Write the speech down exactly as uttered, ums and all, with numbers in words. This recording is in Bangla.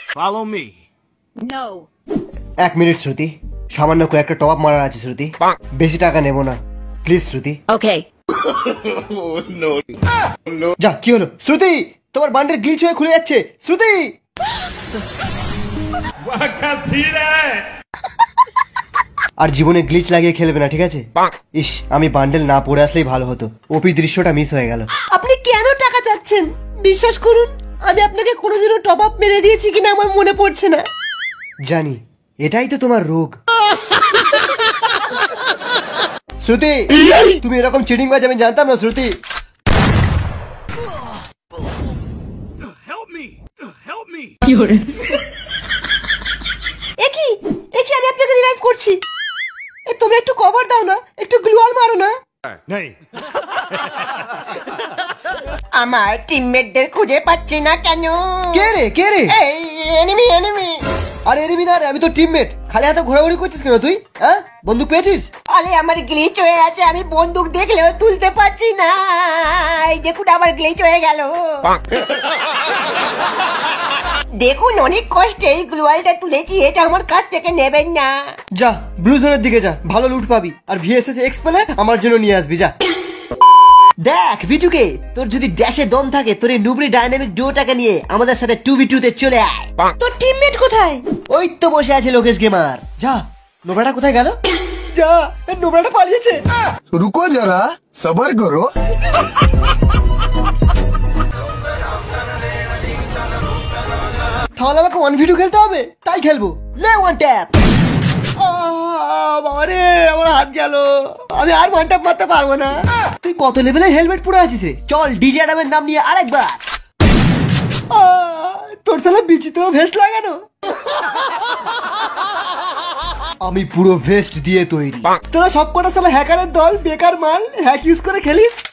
Follow me. No. এক মিনিট শ্রুতি, সামান্য কয়েকটা টপ আপ মারার আছে শ্রুতি, বেশি টাকা নেব না প্লিজ শ্রুতি। Okay. যা, কি হলো শ্রুতি? তোমার বান্ডেল গ্লিচ হয়ে খুলে যাচ্ছে শ্রুতি। আর জীবনে গ্লিচ লাগিয়ে খেলবে না, ঠিক আছে? ইস, আমি বান্ডেল না পড়ে আসলেই ভালো হতো, ওপি দৃশ্যটা মিস হয়ে গেল। আপনি কেন টাকা চাচ্ছেন? বিশ্বাস করুন, আমি আপনাকে কোনোদিনও টপ আপ মেরে দিয়েছি কিনা আমার মনে পড়ছে না। জানি, এটাই তো তোমার রোগ। শ্রুতি, তুমি এরকম চিটিং বাজ আমি জানতাম না শ্রুতি। Help me. Help me. একই একই আমি আপনাকে রিভাইভ করছি। এ তোমরা একটু কভার দাও না, একটু গ্লুয়াল মারো না। नहीं. আমার টিমমেটদের খুঁজে পাচ্ছি না কেন? কে রে কে রে? এই এনিমি এনিমি। আরে এনিমি না রে, আমি তো টিমমেট। খালি হাতে ঘোরাঘুরি করছিস কেন তুই? হ্যাঁ, বন্দুক পেয়েছিস? আরে আমার গ্লিচ হয়ে আছে, আমি বন্দুক দেখলেও তুলতে পারছি না। এই দেখুন আমার গ্লিচ হয়ে গেল। দেখুন অনেক কষ্টে এই গ্লুয়ালটা তুলেছি, এটা আমার কাছ থেকে নেবেন না। যা ব্লু জোনের দিকে যা, ভালো লুট পাবি। আর ভিএসএস এক্স পেলে আমার জন্য নিয়ে আসবি, যা। দেখ বিটুকে, তোর যদি ড্যাশে দম থাকে তোর এই নুবরি ডাইনামিক ডুয়োটাকে নিয়ে আমাদের সাথে টু ভি টু তে চলে আয়। তোর টিমমেট কোথায়? ওই তো বসে আছে লোকেশ গেমার। যা, নোবরাটা কোথায় গেল? যা, নোবরাটা পালিয়েছে। रुको जरा सबर करो। তাহলে আমাকে ওয়ান ভিডিও খেলতে হবে, তাই খেলবো। লে ওয়ান ট্যাপ। বাবারে, আমার হাত গেল, আমি আর ওয়ান ট্যাপ মারতে পারবো না। তুই কত লেভেলে হেলমেট পরে আছিস রে? চল ডিজে অ্যাডামের নাম নিয়ে আরেকবার। তোর সালা বিচিত ভেস্ট লাগানো। আমি পুরো ভেস্ট দিয়ে তৈরি। তোরা সব কটা সালা হ্যাকারের দল, বেকার মাল, হ্যাক ইউজ করে খেলিস।